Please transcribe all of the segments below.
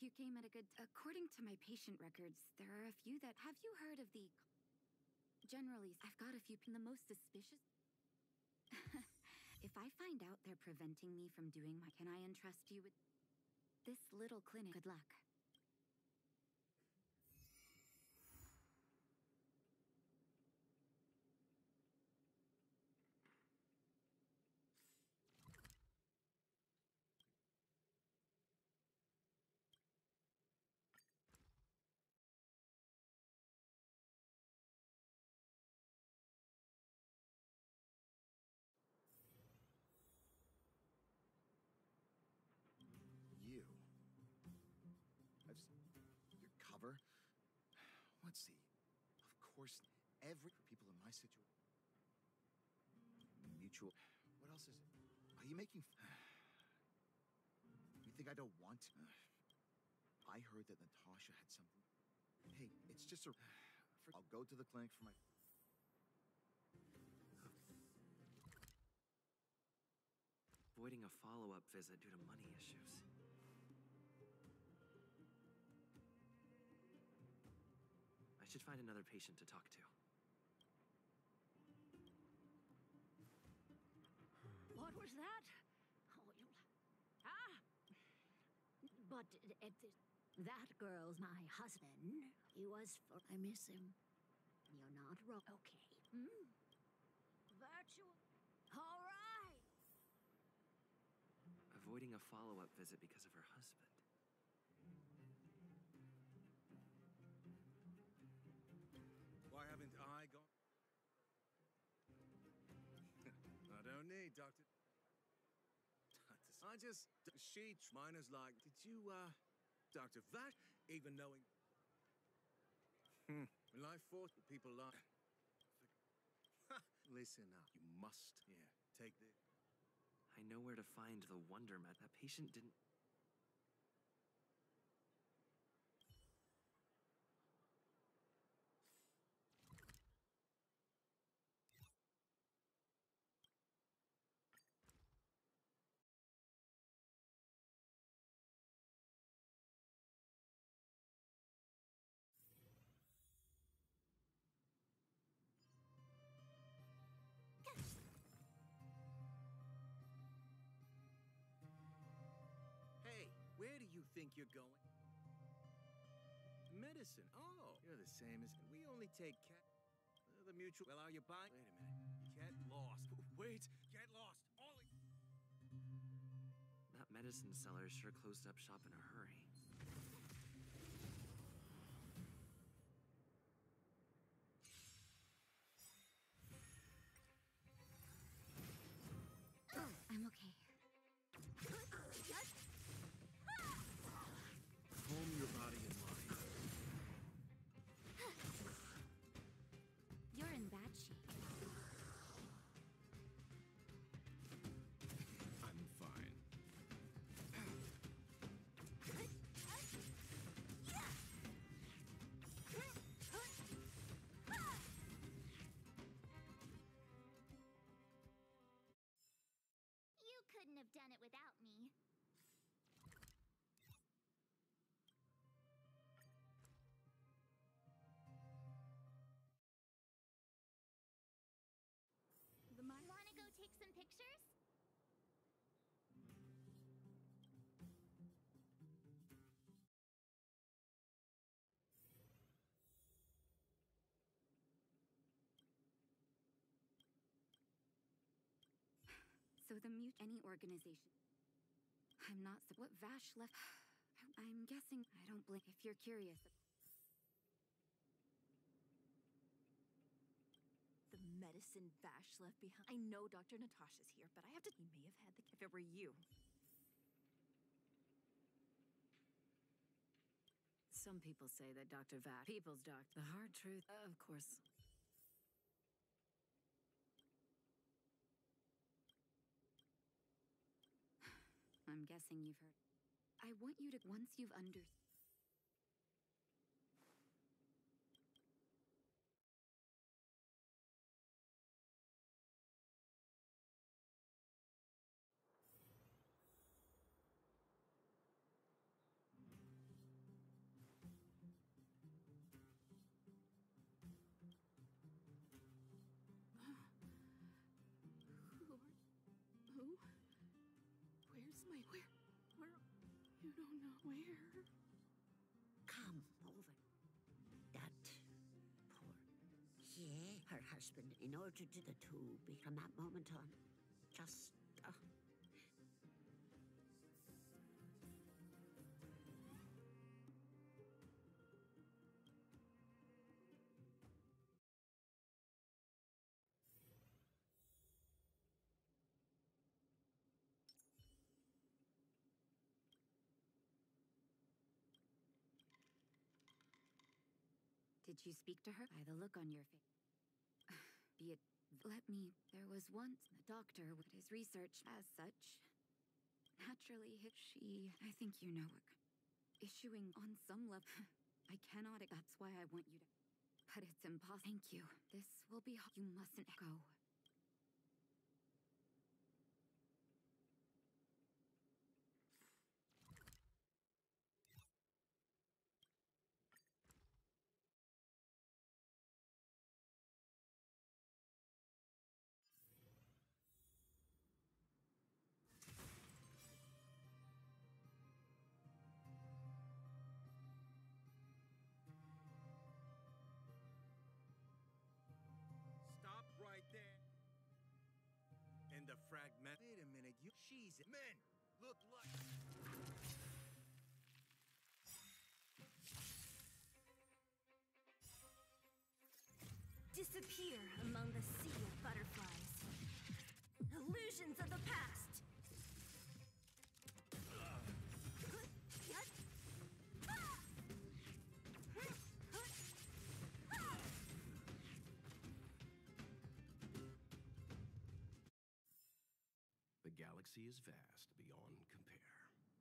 You came at a good... According to my patient records, there are a few that... Have you heard of the... Generally, I've got a few... The most suspicious... If I find out they're preventing me from doing my... Can I entrust you with... This little clinic? Good luck. You. Your cover? Let's see. Of course, every people in my situation. Mutual. What else is it? Are you making? You think I don't want? I heard that Natasha had something. Hey, it's just a. I'll go to the clinic for my. Avoiding a follow-up visit due to money issues. I should find another patient to talk to. What was that? Oh, you... Ah! But that girl's my husband. He was for... I miss him. You're not wrong. Okay. Virtual... All right! Avoiding a follow-up visit because of her husband. Why haven't I gone? I don't need Dr. I just... Mine is like, did you, Dr. Vash, even knowing... When I fought with people like... Listen up. You must, take this. I know where to find the Wonder Med. That patient didn't... Hey, where do you think you're going? Medicine. Oh, you're the same as... We only take cat... the mutual... Well, are you buying... Wait a minute. Get lost. Wait. Get lost. Ollie. That medicine seller sure closed up shop in a hurry. I'm okay. Calm your body and mind. You're in bad shape. I'm fine. You couldn't have done it without me. Wanna go take some pictures? So the any organization. I'm not what Vash left. I'm guessing I don't blink if you're curious. The medicine Vash left behind. I know Dr. Natasha's here, but I have to... He may have had the... If it were you. Some people say that Dr. Vash... People's doctor. The hard truth, of course. I'm guessing you've heard. I want you to, once you've understood. You don't know where. Come over. That poor. Yeah, her husband, in order to the two, from that moment on, just. Did you speak to her? By the look on your face. Be it. Let me. There was once a doctor with his research as such. Naturally, she. I think you know it. Issuing on some level. I cannot. That's why I want you to. But it's impossible. Thank you. This will be. You mustn't go. Stop right there. And the fragment. Wait a minute, you. She's. Men! Look like. Disappear among the sea of butterflies. Illusions of the past. The galaxy is vast beyond compare.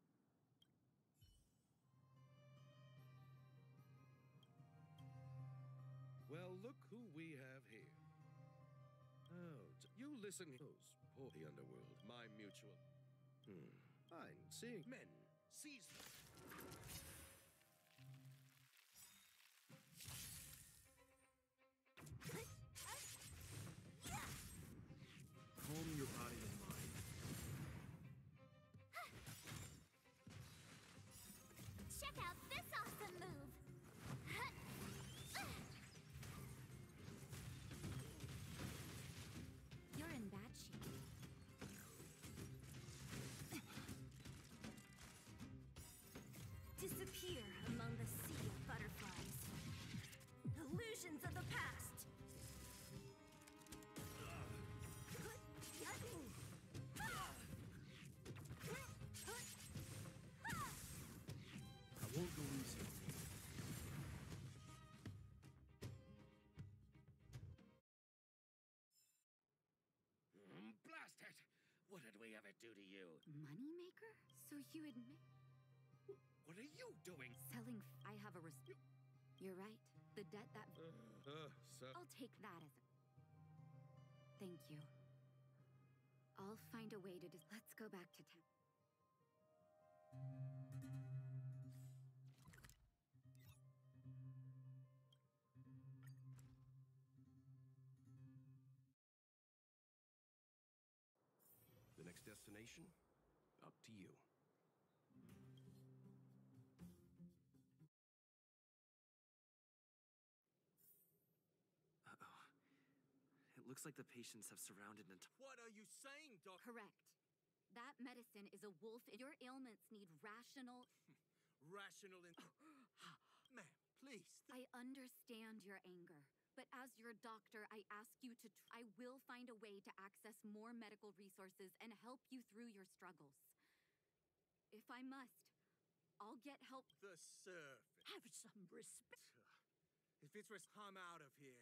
Well, look who we have here. Oh, you listen. Those poor the underworld, my mutual. I'm seeing men. Seize them. Calm your body and mind. Check out this awesome move! You're in bad shape. Disappear among the sea of butterflies. Illusions of the past. I won't go easy on you. Blast it! What did we ever do to you? Moneymaker? So you admit What are you doing? selling. I have a You're right. The debt that. So. I'll take that as a. Thank you. I'll find a way to. Let's go back to town. The next destination? Up to you. Uh-oh. It looks like the patients have surrounded What are you saying, Doc? Correct. That medicine is a wolf. Your ailments need rational. Rational in. Ma'am, please. I understand your anger, but as your doctor, I ask you to. I will find a way to access more medical resources and help you through your struggles. If I must, I'll get help. The surface. Have some respect. If it's risk, I'm out of here.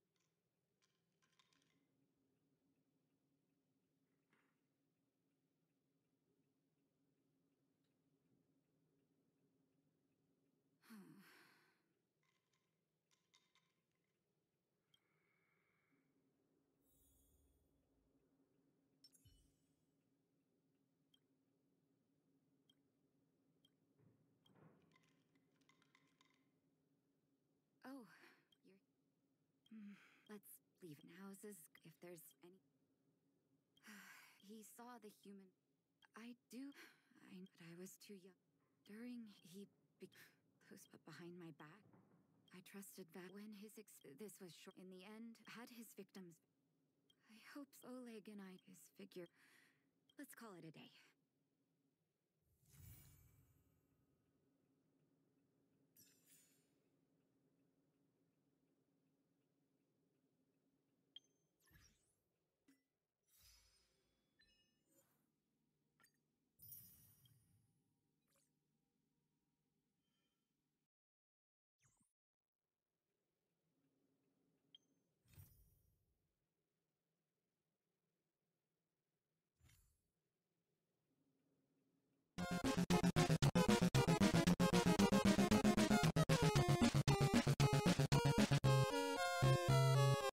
Oh, you're. Let's leave houses if there's any. He saw the human. I do. But I was too young. During those but behind my back, I trusted that when this was short. In the end, had his victims. I hope Oleg and I his figure. Let's call it a day.